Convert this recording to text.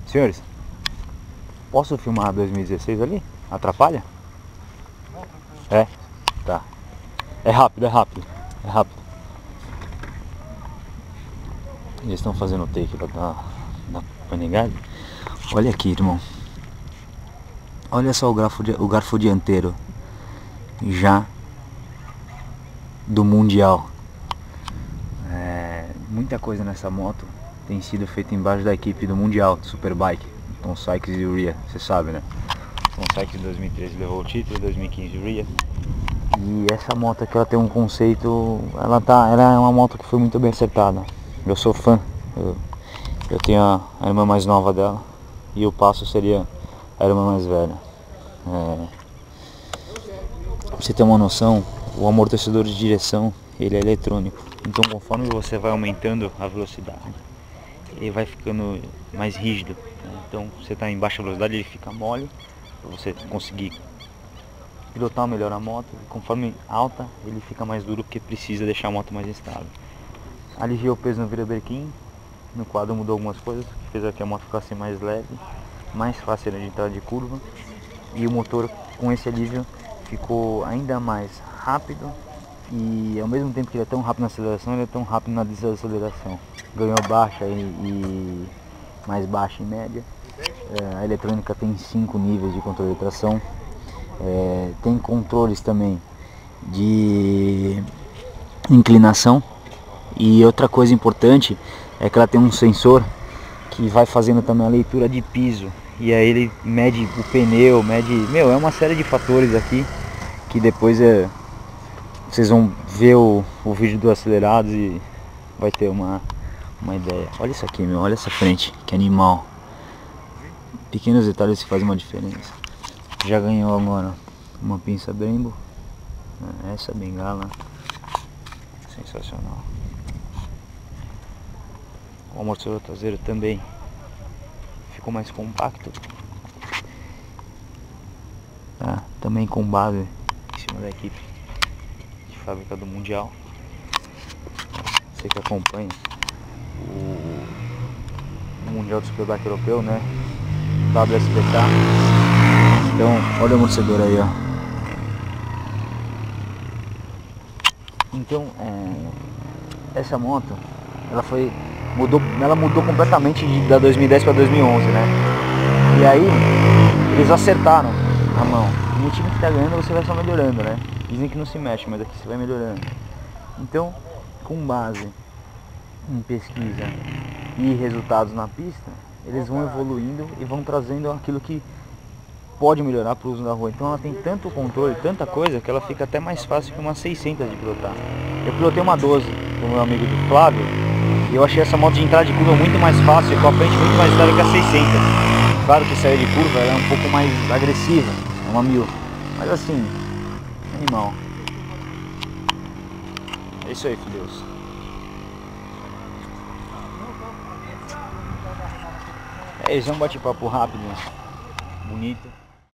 Senhores, posso filmar 2016 ali? Atrapalha? É? Tá. É rápido, é rápido. É rápido. Eles estão fazendo o take da Panigale. Olha aqui, irmão. Olha só o garfo dianteiro já do Mundial. Muita coisa nessa moto tem sido feita embaixo da equipe do Mundial de Superbike, Tom Sykes e Uria, você sabe, né? Tom Sykes em 2013 levou o título, em 2015 Uria. E essa moto aqui, ela tem um conceito, ela é uma moto que foi muito bem acertada. Eu sou fã, eu tenho a irmã mais nova dela e o Passo seria a irmã mais velha. Pra você ter uma noção, o amortecedor de direção, ele é eletrônico. Então conforme você vai aumentando a velocidade, ele vai ficando mais rígido, né? Então você está em baixa velocidade, ele fica mole, para você conseguir pilotar melhor a moto. E conforme alta, ele fica mais duro, porque precisa deixar a moto mais estável. Aliviou o peso no virabrequim, no quadro mudou algumas coisas, fez aqui a moto ficasse mais leve, mais fácil de entrada de curva. E o motor, com esse alívio, ficou ainda mais rápido. E ao mesmo tempo que ele é tão rápido na aceleração, ele é tão rápido na desaceleração. Ganhou baixa e mais baixa e média. A eletrônica tem 5 níveis de controle de tração. Tem controles também de inclinação. E outra coisa importante é que ela tem um sensor que vai fazendo também a leitura de piso. E aí ele mede o pneu, é uma série de fatores aqui que depois vocês vão ver o vídeo do Acelerados e vai ter uma ideia. Olha isso aqui, olha essa frente, que animal. Pequenos detalhes que fazem uma diferença. Já ganhou agora uma pinça Brembo. Essa bengala, sensacional. O amortecedor traseiro também ficou mais compacto. Tá? Também com base em cima da equipe de fábrica do Mundial. Você que acompanha o Mundial do Superbike Europeu, né? WSBK. Então, olha o amortecedor aí, ó. Então, essa moto, ela mudou completamente da 2010 para 2011, né? E aí, eles acertaram a mão. No time que tá ganhando, você vai só melhorando, né? Dizem que não se mexe, mas aqui você vai melhorando. Então, com base em pesquisa e resultados na pista, eles vão evoluindo e vão trazendo aquilo que pode melhorar para o uso da rua. Então ela tem tanto controle, tanta coisa, que ela fica até mais fácil que uma 600 de pilotar. Eu pilotei uma 12 com o meu amigo do Flávio e eu achei essa moto de entrada de curva muito mais fácil e com a frente muito mais estável que a 600. Claro que sair de curva ela é um pouco mais agressiva, é uma 1000, mas assim, animal. É isso aí, filhos. É isso, é um bate-papo rápido, bonito.